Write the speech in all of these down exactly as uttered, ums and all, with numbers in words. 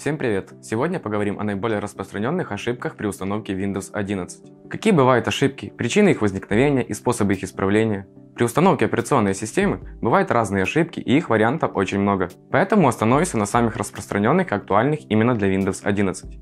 Всем привет! Сегодня поговорим о наиболее распространенных ошибках при установке Windows одиннадцать. Какие бывают ошибки, причины их возникновения и способы их исправления? При установке операционной системы бывают разные ошибки и их вариантов очень много. Поэтому остановимся на самых распространенных и актуальных именно для Windows одиннадцать.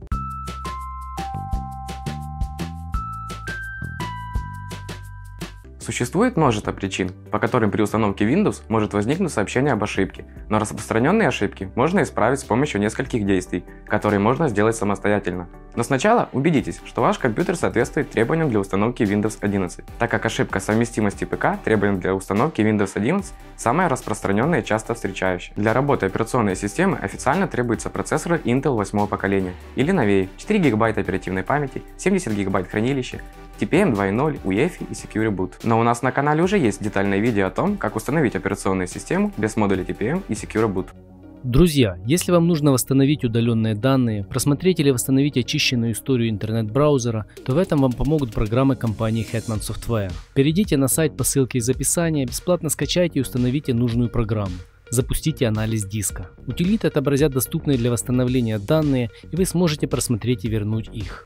Существует множество причин, по которым при установке Windows может возникнуть сообщение об ошибке, но распространенные ошибки можно исправить с помощью нескольких действий, которые можно сделать самостоятельно. Но сначала убедитесь, что ваш компьютер соответствует требованиям для установки Windows одиннадцать, так как ошибка совместимости ПК требованиям для установки Windows одиннадцать самая распространенная и часто встречающая. Для работы операционной системы официально требуется процессор Intel восьмого поколения или новее, четыре гигабайта оперативной памяти, семьдесят гигабайт хранилища, ти пи эм два ноль, ю и эф и и Secure Boot. Но у нас на канале уже есть детальное видео о том, как установить операционную систему без модуля ти пи эм и Secure Boot. Друзья, если вам нужно восстановить удаленные данные, просмотреть или восстановить очищенную историю интернет-браузера, то в этом вам помогут программы компании Hetman Software. Перейдите на сайт по ссылке из описания, бесплатно скачайте и установите нужную программу. Запустите анализ диска. Утилиты отобразят доступные для восстановления данные, и вы сможете просмотреть и вернуть их.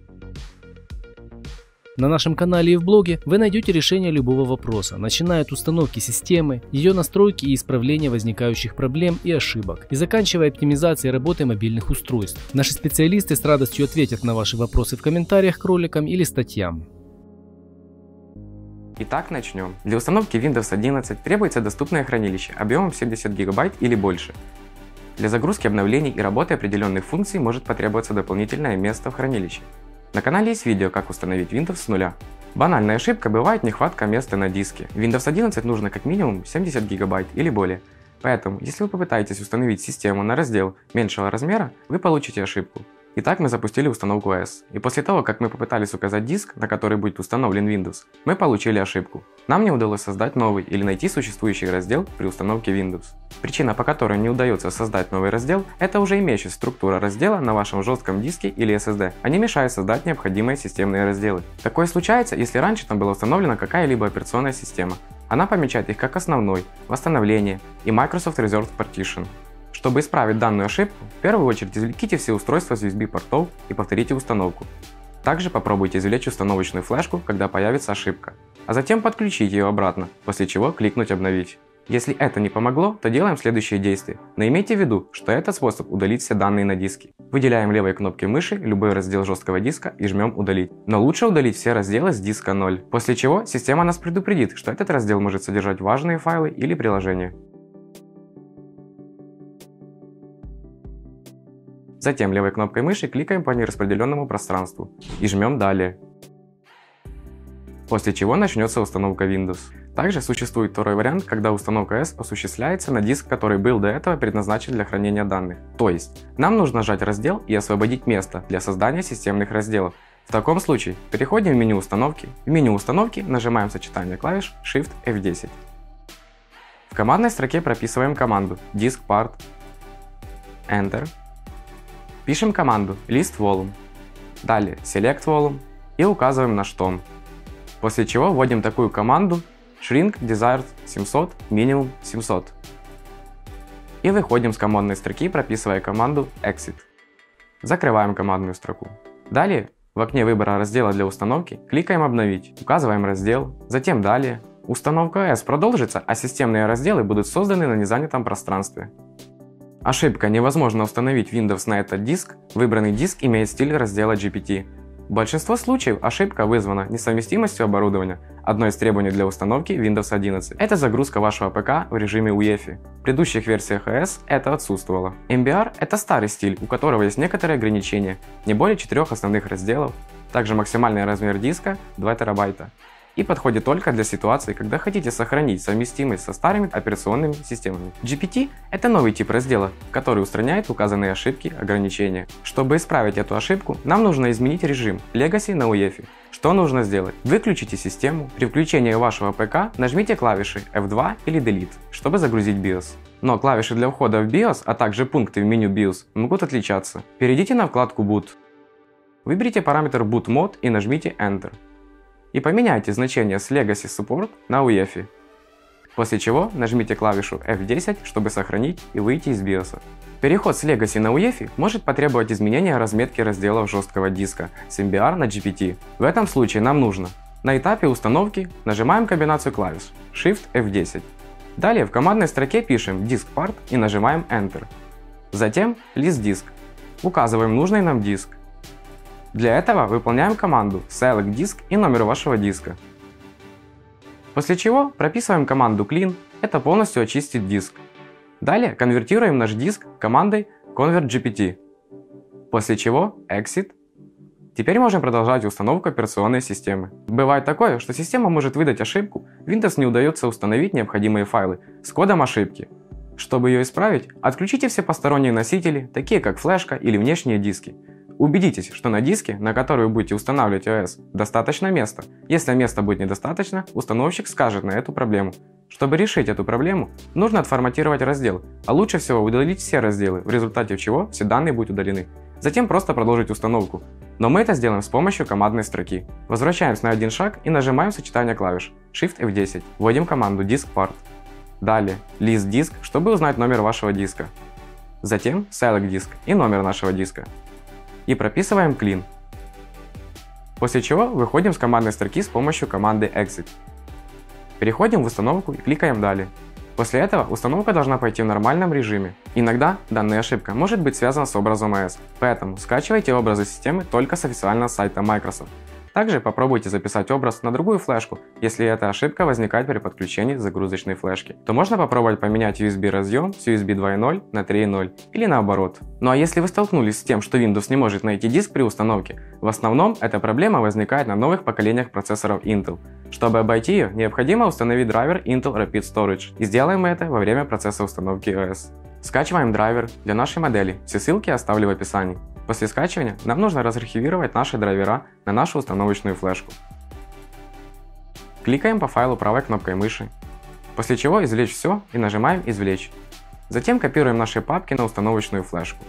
На нашем канале и в блоге вы найдете решение любого вопроса, начиная от установки системы, ее настройки и исправления возникающих проблем и ошибок, и заканчивая оптимизацией работы мобильных устройств. Наши специалисты с радостью ответят на ваши вопросы в комментариях к роликам или статьям. Итак, начнем. Для установки Windows одиннадцать требуется доступное хранилище объемом семьдесят гигабайт или больше. Для загрузки обновлений и работы определенных функций может потребоваться дополнительное место в хранилище. На канале есть видео, как установить Windows с нуля. Банальная ошибка бывает нехватка места на диске. Windows одиннадцать нужно как минимум семьдесят гигабайт или более. Поэтому, если вы попытаетесь установить систему на раздел меньшего размера, вы получите ошибку. Итак, мы запустили установку о эс. И после того, как мы попытались указать диск, на который будет установлен Windows, мы получили ошибку. Нам не удалось создать новый или найти существующий раздел при установке Windows. Причина, по которой не удается создать новый раздел, это уже имеющая структура раздела на вашем жестком диске или эс эс ди. Они мешают создать необходимые системные разделы. Такое случается, если раньше там была установлена какая-либо операционная система. Она помечает их как основной, восстановление и Microsoft Reserved Partition. Чтобы исправить данную ошибку, в первую очередь извлеките все устройства с ю эс би-портов и повторите установку. Также попробуйте извлечь установочную флешку, когда появится ошибка, а затем подключить ее обратно, после чего кликнуть «Обновить». Если это не помогло, то делаем следующие действия, но имейте в виду, что это способ удалить все данные на диске. Выделяем левой кнопкой мыши любой раздел жесткого диска и жмем «Удалить». Но лучше удалить все разделы с диска ноль, после чего система нас предупредит, что этот раздел может содержать важные файлы или приложения. Затем левой кнопкой мыши кликаем по нераспределенному пространству и жмем «Далее», после чего начнется установка Windows. Также существует второй вариант, когда установка о эс осуществляется на диск, который был до этого предназначен для хранения данных. То есть, нам нужно нажать раздел и освободить место для создания системных разделов. В таком случае, переходим в меню установки. В меню установки нажимаем сочетание клавиш Shift эф десять. В командной строке прописываем команду diskpart, Enter. Пишем команду list volume, далее select volume и указываем наш том. После чего вводим такую команду shrink desired семьсот minimum семьсот. И выходим с командной строки, прописывая команду exit. Закрываем командную строку. Далее в окне выбора раздела для установки кликаем «Обновить», указываем раздел, затем «Далее». Установка о эс продолжится, а системные разделы будут созданы на незанятом пространстве. Ошибка «Невозможно установить Windows на этот диск». Выбранный диск имеет стиль раздела джи пи ти. В большинстве случаев ошибка вызвана несовместимостью оборудования. Одно из требований для установки Windows одиннадцать – это загрузка вашего ПК в режиме ю и эф. В предыдущих версиях о эс это отсутствовало. эм би ар – это старый стиль, у которого есть некоторые ограничения, не более четырех основных разделов. Также максимальный размер диска – два терабайта. И подходит только для ситуации, когда хотите сохранить совместимость со старыми операционными системами. джи пи ти – это новый тип раздела, который устраняет указанные ошибки, ограничения. Чтобы исправить эту ошибку, нам нужно изменить режим Legacy на ю и эф. Что нужно сделать? Выключите систему, при включении вашего ПК нажмите клавиши эф два или Delete, чтобы загрузить биос. Но клавиши для входа в биос, а также пункты в меню биос могут отличаться. Перейдите на вкладку Boot. Выберите параметр Boot Mode и нажмите Enter. И поменяйте значение с Legacy Support на ю и эф. После чего нажмите клавишу эф десять, чтобы сохранить и выйти из биоса. Переход с Legacy на ви эф ай может потребовать изменения разметки разделов жесткого диска с эм би ар на джи пи ти. В этом случае нам нужно на этапе установки нажимаем комбинацию клавиш Shift эф десять. Далее в командной строке пишем Disk Part и нажимаем Enter. Затем List Disk. Указываем нужный нам диск. Для этого выполняем команду Select Disk и номер вашего диска. После чего прописываем команду Clean, это полностью очистит диск. Далее конвертируем наш диск командой Convert джи пи ти. После чего Exit. Теперь можем продолжать установку операционной системы. Бывает такое, что система может выдать ошибку, Windows не удается установить необходимые файлы с кодом ошибки. Чтобы ее исправить, отключите все посторонние носители, такие как флешка или внешние диски. Убедитесь, что на диске, на который вы будете устанавливать о эс, достаточно места. Если места будет недостаточно, установщик скажет на эту проблему. Чтобы решить эту проблему, нужно отформатировать раздел, а лучше всего удалить все разделы, в результате чего все данные будут удалены. Затем просто продолжить установку. Но мы это сделаем с помощью командной строки. Возвращаемся на один шаг и нажимаем сочетание клавиш Shift эф десять. Вводим команду Disk Part. Далее List Disk, чтобы узнать номер вашего диска. Затем Select Disk и номер нашего диска. И прописываем Clean. После чего выходим с командной строки с помощью команды Exit. Переходим в установку и кликаем Далее. После этого установка должна пойти в нормальном режиме. Иногда данная ошибка может быть связана с образом о эс, поэтому скачивайте образы системы только с официального сайта Microsoft. Также попробуйте записать образ на другую флешку, если эта ошибка возникает при подключении загрузочной флешки. То можно попробовать поменять ю эс би разъем с ю эс би два ноль на три ноль или наоборот. Ну а если вы столкнулись с тем, что Windows не может найти диск при установке, в основном эта проблема возникает на новых поколениях процессоров Intel. Чтобы обойти ее, необходимо установить драйвер Intel Rapid Storage, и сделаем мы это во время процесса установки о эс. Скачиваем драйвер для нашей модели, все ссылки оставлю в описании. После скачивания нам нужно разархивировать наши драйвера на нашу установочную флешку. Кликаем по файлу правой кнопкой мыши, после чего извлечь все и нажимаем «Извлечь». Затем копируем наши папки на установочную флешку.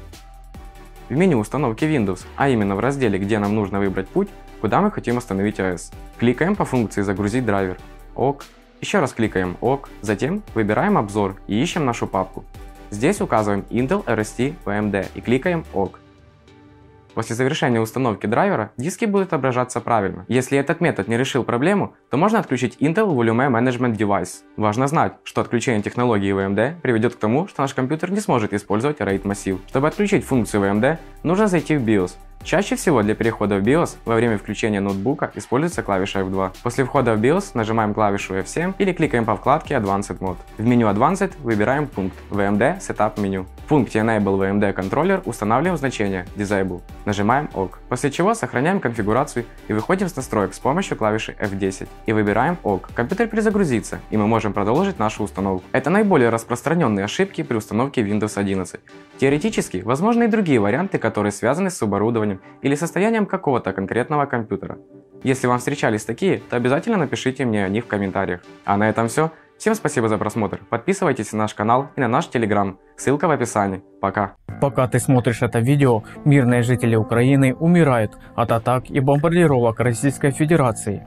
В меню установки Windows, а именно в разделе, где нам нужно выбрать путь, куда мы хотим установить о эс. Кликаем по функции «Загрузить драйвер». ОК. Еще раз кликаем ОК. Затем выбираем обзор и ищем нашу папку. Здесь указываем Intel эр эс ти ви эм ди и кликаем ОК. После завершения установки драйвера диски будут отображаться правильно. Если этот метод не решил проблему, то можно отключить Intel Volume Management Device. Важно знать, что отключение технологии ви эм ди приведет к тому, что наш компьютер не сможет использовать RAID массив. Чтобы отключить функцию ви эм ди, нужно зайти в биос. Чаще всего для перехода в биос во время включения ноутбука используется клавиша эф два. После входа в биос нажимаем клавишу эф семь или кликаем по вкладке Advanced Mode. В меню Advanced выбираем пункт ви эм ди Setup Menu. В пункте Enable ви эм ди Controller устанавливаем значение Disable. Нажимаем ОК. После чего сохраняем конфигурацию и выходим с настроек с помощью клавиши эф десять. И выбираем ОК. Компьютер перезагрузится, и мы можем продолжить нашу установку. Это наиболее распространенные ошибки при установке Windows одиннадцать. Теоретически, возможны и другие варианты, которые связаны с оборудованием или состоянием какого-то конкретного компьютера. Если вам встречались такие, то обязательно напишите мне о них в комментариях. А на этом все. Всем спасибо за просмотр. Подписывайтесь на наш канал и на наш телеграм. Ссылка в описании. Пока. Пока ты смотришь это видео, мирные жители Украины умирают от атак и бомбардировок Российской Федерации.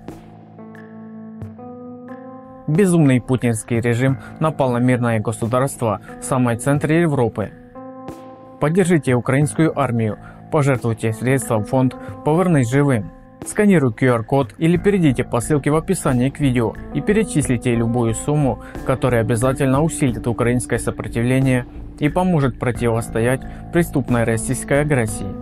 Безумный путинский режим напал на мирное государство в самом центре Европы. Поддержите украинскую армию, пожертвуйте средства в фонд «Повернись живым». Сканируйте ку ар код или перейдите по ссылке в описании к видео и перечислите любую сумму, которая обязательно усилит украинское сопротивление и поможет противостоять преступной российской агрессии.